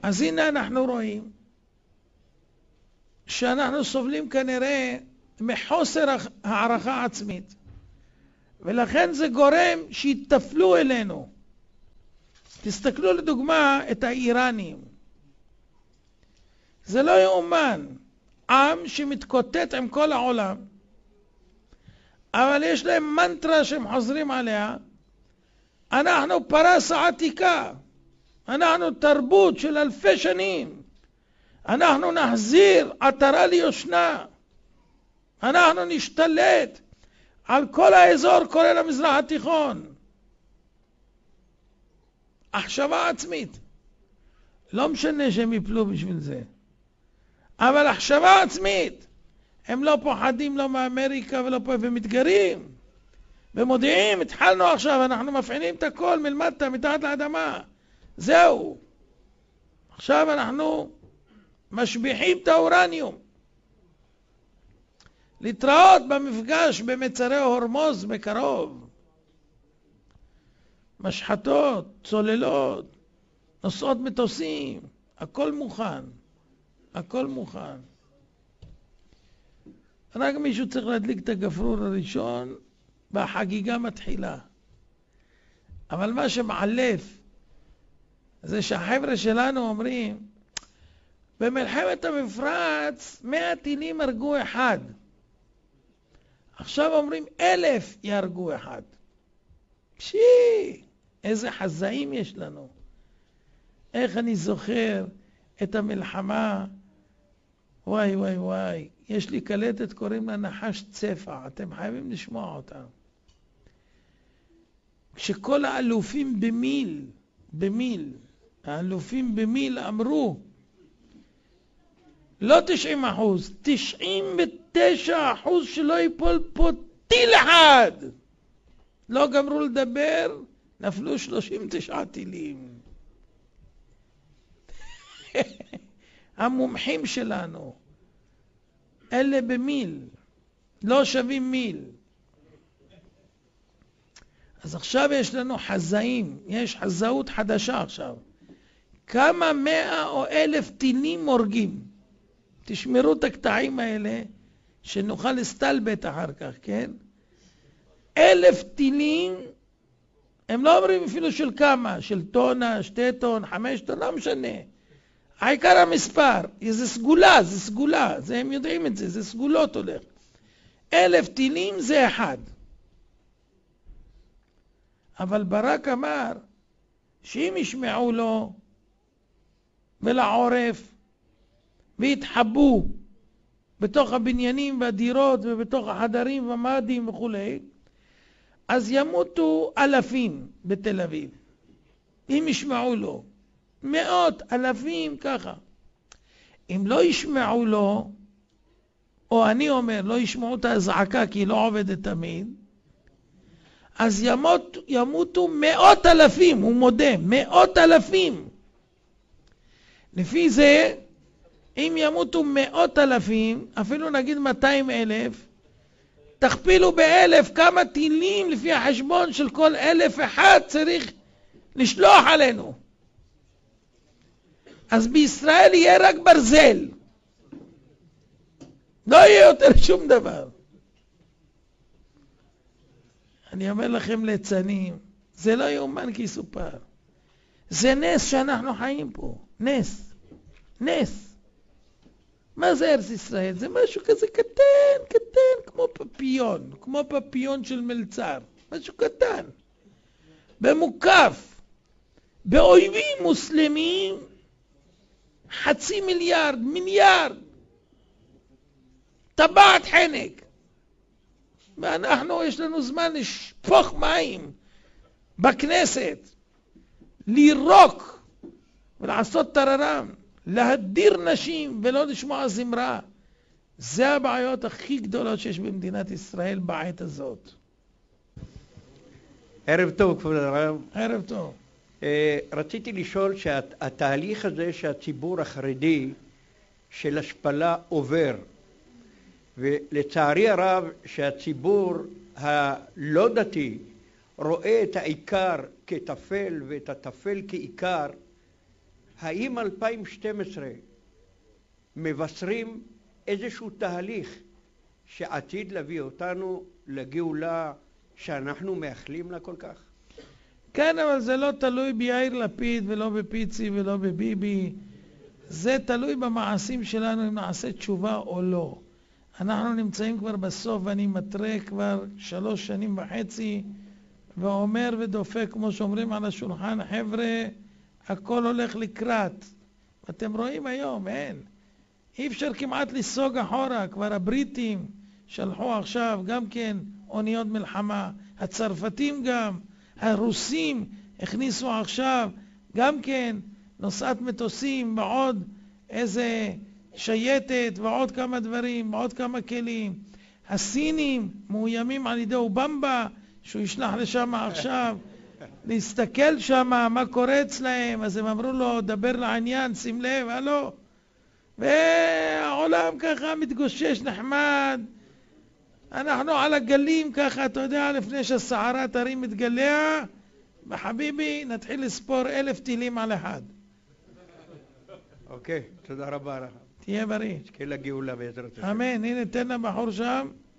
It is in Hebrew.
אז הנה אנחנו רואים שאנחנו סובלים כנראה מחוסר הערכה עצמית, ולכן זה גורם שיתפלו אלינו. תסתכלו לדוגמה את האיראנים. זה לא יאומן, עם שמתקוטט עם כל העולם, אבל יש להם מנטרה שהם חוזרים עליה: אנחנו פרס עתיקה, אנחנו תרבות של אלפי שנים, אנחנו נחזיר עטרה ליושנה, אנחנו נשתלט על כל האזור כולל המזרח התיכון. החשבה עצמית. לא משנה שהם יפלו בשביל זה, אבל החשבה עצמית. הם לא פוחדים לא מאמריקה ולא פה, ומתגרים ומודיעים: התחלנו עכשיו, אנחנו מפעילים את הכל מלמטה, מתחת לאדמה, זהו, עכשיו אנחנו משביחים את האורניום. להתראות במפגש במצרי הורמוז בקרוב. משחטות, צוללות, נוסעות מטוסים, הכל מוכן, הכל מוכן. רק מישהו צריך להדליק את הגפרור הראשון והחגיגה מתחילה. אבל מה שמעלף זה שהחבר'ה שלנו אומרים: במלחמת המפרץ 100 טילים הרגו אחד, עכשיו אומרים 1,000 יהרגו אחד. איזה חזאים יש לנו. איך אני זוכר את המלחמה, וואי וואי וואי, יש לי קלטת קוראים לה נחש צפע, אתם חייבים לשמוע אותה. כשכל האלופים במיל, האלופים במיל אמרו, לא 90%, 99% שלא ייפול פה טיל אחד. לא גמרו לדבר, נפלו 39 טילים. המומחים שלנו, אלה במיל, לא שווים מיל. אז עכשיו יש לנו חזאים, יש חזאות חדשה עכשיו. כמה 100 או 1,000 טילים הורגים. תשמרו את הקטעים האלה, שנוכל להסתלבט אחר כך, כן? 1,000 טילים, הם לא אומרים אפילו של כמה, של טונה, 2 טון, 5 טון, לא משנה. העיקר המספר, זה סגולה, זה סגולה, זה הם יודעים את זה, זה סגולות הולך. 1,000 טילים זה אחד. אבל ברק אמר שאם ישמעו לו ולעורף והתחבו בתוך הבניינים והדירות ובתוך החדרים ומדים וכו', אז ימותו אלפים בתל אביב. אם ישמעו לו, 100,000 ככה. אם לא ישמעו לו, או אני אומר, לא ישמעו את הזעקה כי היא לא עובדת תמיד, אז ימותו 100,000, הוא מודה, 100,000. לפי זה, אם ימותו 100,000, אפילו נגיד 200,000, תכפילו ב1,000 כמה טילים לפי החשבון של כל 1,000 אחד צריך לשלוח עלינו. אז בישראל יהיה רק ברזל. לא יהיה יותר שום דבר. אני אומר לכם ליצנים, זה לא יאומן כי יסופר. זה נס שאנחנו חיים פה. נס. נס. מה זה ארץ ישראל? זה משהו כזה קטן, קטן, כמו פפיון. כמו פפיון של מלצר. משהו קטן. במוקף. באויבים מוסלמים, 500 מיליארד. טבעת חנק. ואנחנו, יש לנו זמן לשפוך מים בכנסת, לירוק ולעשות טררם, להדיר נשים ולא לשמוע זמרה. זה הבעיות הכי גדולות שיש במדינת ישראל בעת הזאת. ערב טוב, כבוד הרב. ערב טוב. רציתי לשאול שהתהליך הזה שהציבור החרדי של השפלה עובר, ולצערי הרב שהציבור הלא דתי רואה את העיקר כטפל ואת הטפל כעיקר, האם 2012 מבשרים איזשהו תהליך שעתיד להביא אותנו לגאולה שאנחנו מאחלים לה כל כך? כן, אבל זה לא תלוי ביאיר לפיד ולא בפיצי ולא בביבי. זה תלוי במעשים שלנו אם נעשה תשובה או לא. אנחנו נמצאים כבר בסוף ואני מטרה כבר 3.5 שנים ואומר ודופק כמו שאומרים על השולחן, חבר'ה, הכל הולך לקראת. אתם רואים היום, אי אפשר כמעט לסוג אחורה. כבר הבריטים שלחו עכשיו גם כן אוניות מלחמה, הצרפתים גם, הרוסים הכניסו עכשיו גם כן נוסעת מטוסים ועוד איזה שייטת ועוד כמה דברים, ועוד כמה כלים. הסינים מאוימים על ידי אובמבה שהוא ישלח לשם עכשיו להסתכל שם מה קורה אצלהם, אז הם אמרו לו דבר לעניין, שים לב, הלו. והעולם ככה מתגושש נחמד, אנחנו על הגלים ככה, אתה יודע, לפני שהסערה תרים את גליה, בחביבי נתחיל לספור 1,000 טילים על אחד. אוקיי, תודה רבה לך. תהיה בריא. תזכה לגאולה בעזרת השם. אמן. הנה תן לבחור שם